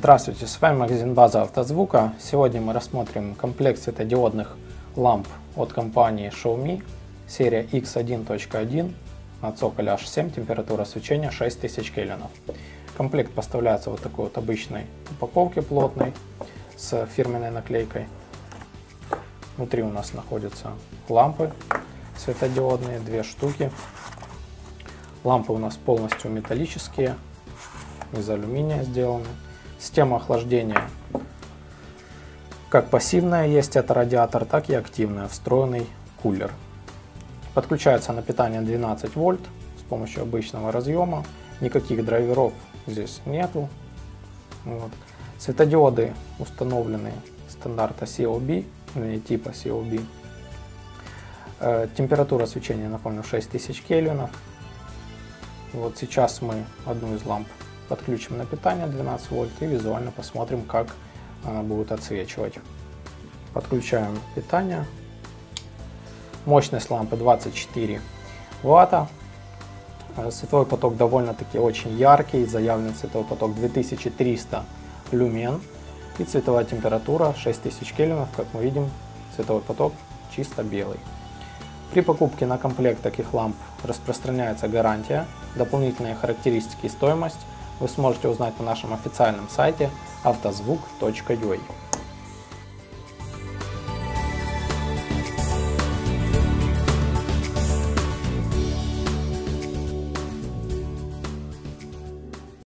Здравствуйте, с вами магазин База Автозвука. Сегодня мы рассмотрим комплект светодиодных ламп от компании Xiaomi, серия X1.1 на цоколе H7, температура свечения 6000 кельвинов. Комплект поставляется вот такой вот обычной упаковке плотной с фирменной наклейкой. Внутри у нас находятся лампы светодиодные, 2 штуки. Лампы у нас полностью металлические, из алюминия сделаны. Система охлаждения как пассивная есть, это радиатор, так и активная, встроенный кулер. Подключается на питание 12 вольт с помощью обычного разъема. Никаких драйверов здесь нету. Вот. Светодиоды установлены стандарта COB, типа COB. Температура свечения, напомню, 6000 кельвинов. Вот сейчас мы одну из ламп подключим на питание 12 вольт и визуально посмотрим, как она будет отсвечивать. Подключаем питание. Мощность лампы 24 ватта. Световой поток довольно-таки очень яркий. Заявлен световой поток 2300 люмен. И цветовая температура 6000 кельвинов. Как мы видим, световой поток чисто белый. При покупке на комплект таких ламп распространяется гарантия. Дополнительные характеристики и стоимость вы сможете узнать на нашем официальном сайте автозвук.ua.